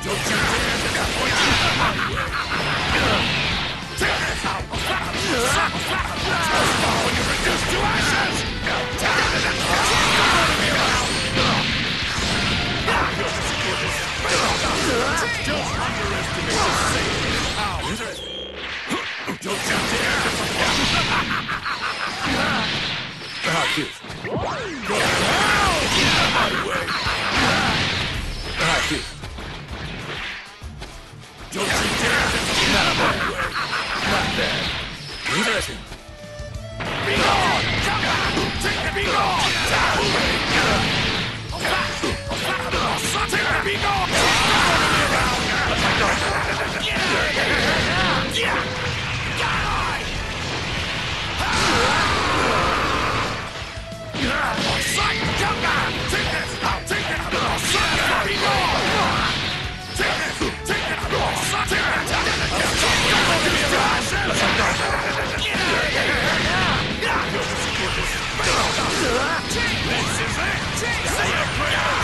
Don't you dare disappoint me! Take this! When you're reduced to ashes! Don't underestimate the saving power! Don't you dare disappoint me! Go now! Get out of my way! Don't you dare disappoint me! Not bad. Interesting. Be gone! Take it, be gone! Take it, be gone! This is it! Say it,